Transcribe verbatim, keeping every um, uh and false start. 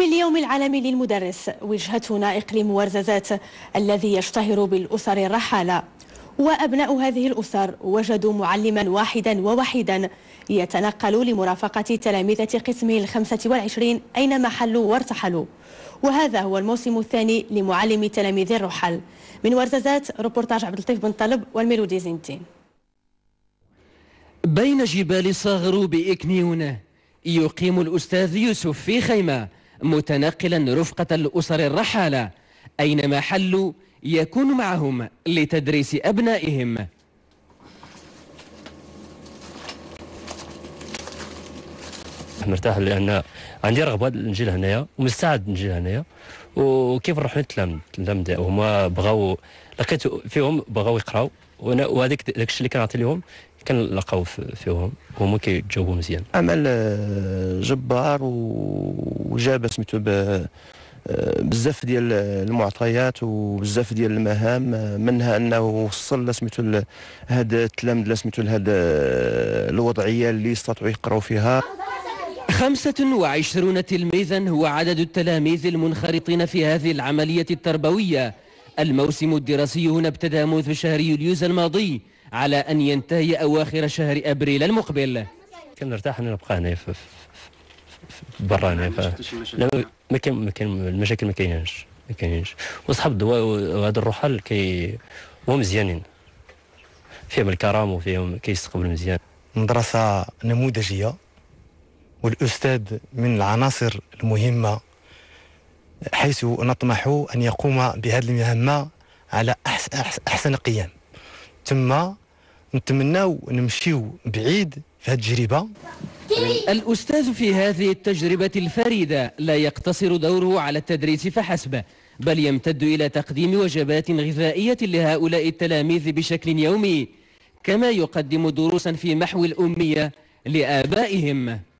في اليوم العالمي للمدرس وجهتنا إقليم ورزازات الذي يشتهر بالأسر الرحالة، وأبناء هذه الأسر وجدوا معلما واحدا ووحيدا يتنقل لمرافقة تلاميذة قسمه الخمسة والعشرين أينما حلوا وارتحلوا، وهذا هو الموسم الثاني لمعلم تلاميذ الرحل. من ورزازات روبورتاج عبد اللطيف بن طلب والميلودي زينتين. بين جبال صاغرو بإكنيون يقيم الأستاذ يوسف في خيمة متنقلا رفقة الأسر الرحالة، أينما حلوا يكون معهم لتدريس أبنائهم. مرتاح لأن عندي رغبة نجي لهنايا ومستعد نجي لهنايا، وكيف نروح نتلامد نتلامد هما بغاو لقيت فيهم بغاو يقراو، وانا وهذاك داكشي اللي كنعطي لهم كنلقاو فيهم هما كيتجاوبوا مزيان. عمل جبار وجاب سميتو بزاف ديال المعطيات وبزاف ديال المهام، منها انه وصل سميتو هاد التلاميذ سميتو لهاد الوضعيه اللي يستطيعوا يقراو فيها. خمسة وعشرون تلميذا هو عدد التلاميذ المنخرطين في هذه العملية التربوية. الموسم الدراسي هنا ابتدأ منذ شهر يوليوز الماضي على أن ينتهي أواخر شهر أبريل المقبل. كنرتاح أن نبقى هنا في برا هنا، ما كاين ما كاين المشاكل ما كايناش ما كايناش وصحاب الضواء وهذا الرحل كي هما مزيانين، فيهم الكرم وفيهم كيستقبل مزيان. مدرسة نموذجية والأستاذ من العناصر المهمة، حيث نطمح أن يقوم بهذه المهمة على أحسن قيام، ثم نتمناو نمشيو بعيد في هذه التجربة. الأستاذ في هذه التجربة الفريدة لا يقتصر دوره على التدريس فحسب، بل يمتد إلى تقديم وجبات غذائية لهؤلاء التلاميذ بشكل يومي، كما يقدم دروسا في محو الأمية لآبائهم.